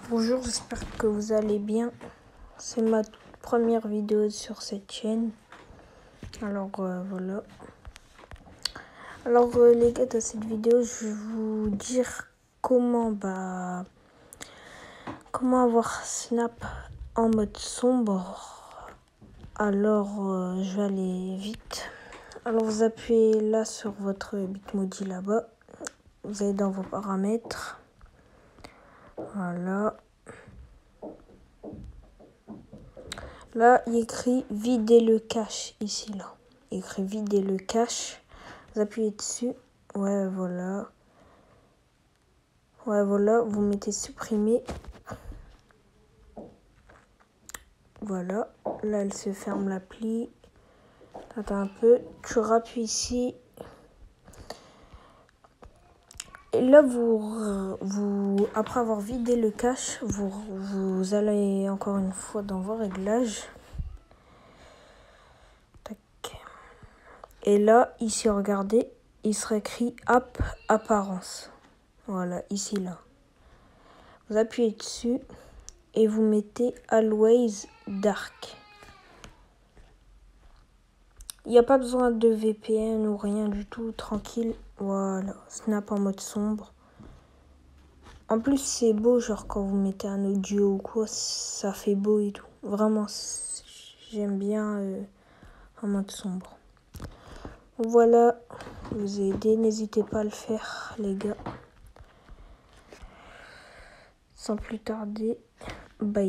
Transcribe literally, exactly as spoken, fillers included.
Bonjour, j'espère que vous allez bien. C'est ma toute première vidéo sur cette chaîne. Alors euh, voilà. Alors euh, les gars, dans cette vidéo, je vais vous dire comment bah comment avoir Snap en mode sombre. Alors euh, je vais aller vite. Alors vous appuyez là sur votre Bitmoji là-bas. Vous allez dans vos paramètres. Voilà. Là, il écrit vider le cache ici, là. Il écrit vider le cache. Vous appuyez dessus. Ouais, voilà. Ouais, voilà. Vous mettez supprimer. Voilà. Là, elle se ferme l'appli. Attends un peu. Tu rappuies ici. Et là, vous, vous, après avoir vidé le cache, vous, vous allez encore une fois dans vos réglages. Tac. Et là, ici, regardez, il sera écrit App Apparence. Voilà, ici, là. Vous appuyez dessus et vous mettez Always Dark. Il n'y a pas besoin de V P N ou rien du tout, tranquille. Voilà, Snap en mode sombre. En plus, c'est beau, genre quand vous mettez un audio ou quoi, ça fait beau et tout. Vraiment, j'aime bien euh, en mode sombre. Voilà, je vous ai aidé, n'hésitez pas à le faire, les gars. Sans plus tarder, bye.